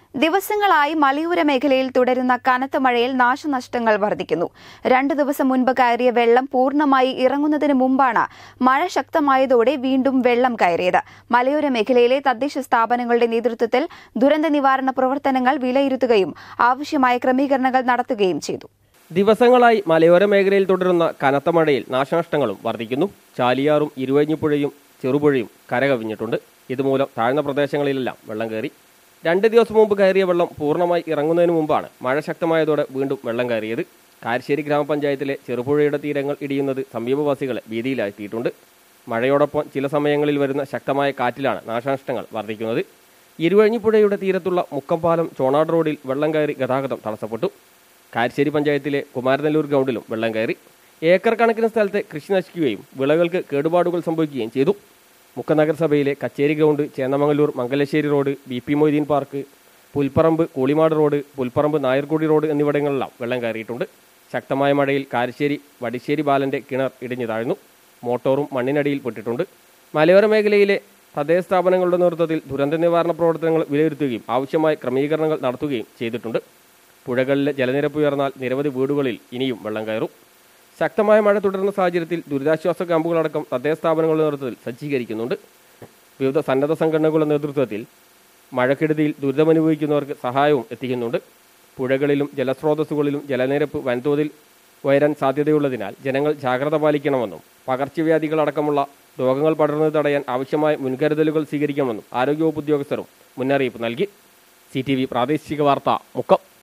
ദിവസങ്ങളായി മലയോര മേഖലയിൽ തുടരുന്ന കനത്ത മഴയിൽ നാശനഷ്ടങ്ങൾ വർദ്ധിക്കുന്നു. 2 ദിവസം മുൻപ് കയറിയ വെള്ളം പൂർണ്ണമായി ഇറങ്ങുന്നതിന് മുമ്പാണ് മഴ ശക്തമായതോടെ വീണ്ടും വെള്ളം കയറിയത്. മലയോര മേഖലയിലെ തദ്ദേശ സ്ഥാപനങ്ങളുടെ നേതൃത്വത്തിൽ ദുരന്ത നിവാരണ പ്രവർത്തനങ്ങൾ വിലയിരുത്തുകയും ആവശ്യമായ ക്രമീകരണങ്ങൾ നടത്തുകയും ചെയ്തു. ദിവസങ്ങളായി മലയോര മേഖലയിൽ തുടരുന്ന കനത്ത മഴയിൽ നാശനഷ്ടങ്ങളും വർദ്ധിക്കുന്നു. ചാലിയാറും ഇരുവഴിഞ്ഞിപ്പുഴയും ചെറുപുഴയും കരകവിഞ്ഞിട്ടുണ്ട്. ഇതുമൂലം താഴ്ന്ന പ്രദേശങ്ങളിലെല്ലാം വെള്ളം കയറി. 2 ദിവസം മുമ്പ് കയറിയ വെള്ളം പൂർണ്ണമായി ഇറങ്ങുന്നതിന് മുമ്പാണ് മഴ ശക്തമായതോടെ വീണ്ടും വെള്ളം കയറിയത്. കാരശ്ശേരി ഗ്രാമപഞ്ചായത്തിലെ ചെറുപുഴയുടെ തീരങ്ങൾ ഇടിയുന്നത് സമീപവാസികളെ ഭീതിയിലാക്കിയിട്ടുണ്ട്. മഴയോടൊപ്പം ചില സമയങ്ങളിൽ വരുന്ന ശക്തമായ കാറ്റിലാണ് നാശനഷ്ടങ്ങൾ വർദ്ധിക്കുന്നത്. ഇരുവഴിഞ്ഞിപ്പുഴയുടെ തീരത്തുള്ള മുക്കംപാലം ചോണാട് റോഡിൽ വെള്ളം കയറി ഗതാഗതം തടസ്സപ്പെട്ടു. കാരശ്ശേരി പഞ്ചായത്തിലെ കുമാരനെല്ലൂർ ഗ്രൗണ്ടിലും വെള്ളം കയറി. ഏക്കർ കണക്കിന് സ്ഥലത്തെ കൃഷി നശിക്കുകയും വിളകൾക്ക് കേടുപാടുകൾ സംഭവിക്കുകയും ചെയ്തു. മുക്കം നഗരസഭയിലെ Kacheri ground, Chennamangalur Mangalassery road, BP Moideen park, Pulparamba Koolimad road, Pulparamba Nayarkudi road എന്നിവിടങ്ങളിലെല്ലാം വെള്ളം കയറിയിട്ടുണ്ട്. ശക്തമായ മഴയിൽ കാരശ്ശേരി വടിശ്ശേരി ബാലന്റെ കിണർ ഇടിഞ്ഞു താഴ്ന്നു. മോട്ടോറും മണ്ണിനടിയിൽ പെട്ടിട്ടുണ്ട്. മലയോര മേഖലയിലെ തദ്ദേശ സ്ഥാപനങ്ങളുടെ നേതൃത്വത്തിൽ ദുരന്ത നിവാരണ പ്രവർത്തനങ്ങൾ വിലയിരുത്തുകയും ആവശ്യമായ ക്രമീകരണങ്ങൾ നടത്തുകയും ചെയ്തിട്ടുണ്ട്. പുഴകളിലെ ജലനിരപ്പ് ഉയർന്നാൽ നിരവധി വീടുകളിൽ ഇനിയും വെള്ളം കയറും. ശക്തമായ മഴ തുടരുന്ന സാഹചര്യത്തിൽ ദുരിതാശ്വാസ ക്യാമ്പുകളടക്കം തദ്ദേശ സ്ഥാപനങ്ങളുടെ നേതൃത്വത്തിൽ സജ്ജീകരിക്കുന്നുണ്ട്. വിവിധ സന്നദ്ധ സംഘടനകളുടെ നേതൃത്വത്തിൽ മഴക്കെടുതിയിൽ ദുരിതമനുഭവിക്കുന്നവർക്ക് സഹായവും എത്തിക്കുന്നുണ്ട്. പുഴകളിലും ജലസ്രോതസ്സുകളിലും ജലനിരപ്പ് വൻതോതിൽ ഉയരാൻ സാധ്യതയുള്ളതിനാൽ ജനങ്ങൾ ജാഗ്രത പാലിക്കണമെന്നും പകർച്ചവ്യാധികളടക്കമുള്ള രോഗങ്ങൾ പടരുന്നത് തടയാൻ ആവശ്യമായ മുൻകരുതലുകൾ സ്വീകരിക്കണമെന്നും ആരോഗ്യവകുപ്പ് ഉദ്യോഗസ്ഥരും മുന്നറിയിപ്പ് നൽകി. CTV പ്രാദേശിക വാർത്ത മുക്കം.